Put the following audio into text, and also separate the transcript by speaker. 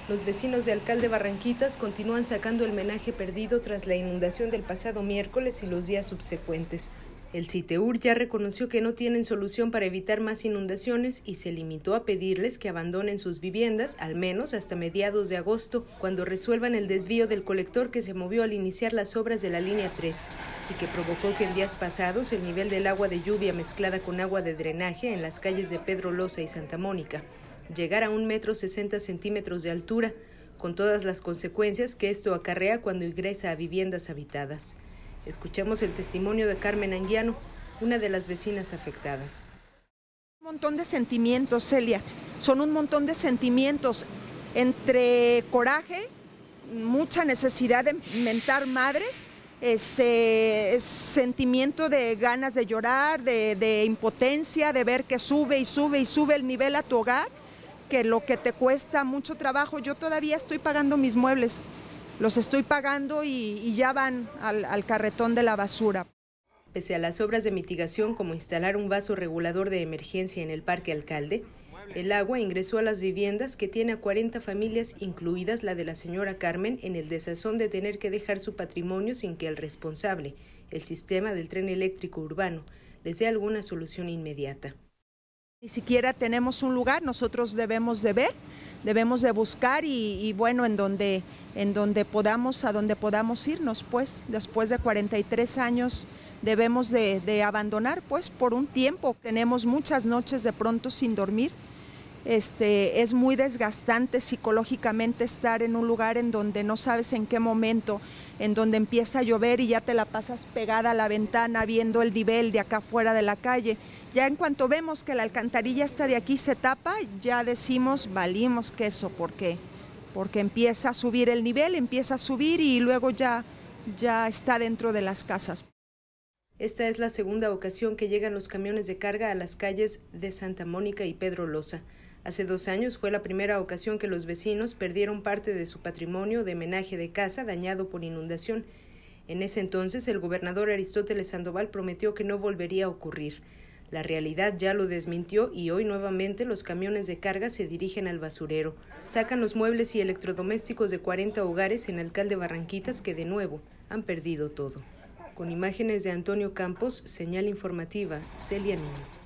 Speaker 1: Los vecinos de Alcalde Barranquitas continúan sacando el menaje perdido tras la inundación del pasado miércoles y los días subsecuentes. El CITEUR ya reconoció que no tienen solución para evitar más inundaciones y se limitó a pedirles que abandonen sus viviendas, al menos hasta mediados de agosto, cuando resuelvan el desvío del colector que se movió al iniciar las obras de la línea 3 y que provocó que en días pasados el nivel del agua de lluvia mezclada con agua de drenaje en las calles de Pedro Loza y Santa Mónica llegara a 1,60 m de altura, con todas las consecuencias que esto acarrea cuando ingresa a viviendas habitadas. Escuchemos el testimonio de Carmen Anguiano, una de las vecinas afectadas.
Speaker 2: Un montón de sentimientos, Celia, son un montón de sentimientos, entre coraje, mucha necesidad de mentar madres, sentimiento de ganas de llorar, de impotencia, de ver que sube y sube y sube el nivel a tu hogar, que lo que te cuesta mucho trabajo. Yo todavía estoy pagando mis muebles, los estoy pagando y ya van al carretón de la basura.
Speaker 1: Pese a las obras de mitigación como instalar un vaso regulador de emergencia en el Parque Alcalde, el agua ingresó a las viviendas que tiene a 40 familias, incluidas la de la señora Carmen, en el desazón de tener que dejar su patrimonio sin que el responsable, el sistema del tren eléctrico urbano, les dé alguna solución inmediata.
Speaker 2: Ni siquiera tenemos un lugar, nosotros debemos de ver, debemos de buscar y bueno, a donde podamos irnos, pues, después de 43 años debemos de abandonar, pues, por un tiempo. Tenemos muchas noches de pronto sin dormir. Es muy desgastante psicológicamente estar en un lugar en donde no sabes en qué momento, en donde empieza a llover y ya te la pasas pegada a la ventana viendo el nivel de acá afuera de la calle. Ya en cuanto vemos que la alcantarilla está de aquí se tapa, ya decimos valimos queso, porque empieza a subir el nivel, empieza a subir y luego ya está dentro de las casas.
Speaker 1: Esta es la segunda ocasión que llegan los camiones de carga a las calles de Santa Mónica y Pedro Loza. Hace 2 años fue la primera ocasión que los vecinos perdieron parte de su patrimonio de menaje de casa dañado por inundación. En ese entonces, el gobernador Aristóteles Sandoval prometió que no volvería a ocurrir. La realidad ya lo desmintió y hoy nuevamente los camiones de carga se dirigen al basurero. Sacan los muebles y electrodomésticos de 40 hogares en Alcalde Barranquitas que de nuevo han perdido todo. Con imágenes de Antonio Campos, señal informativa, Celia Niño.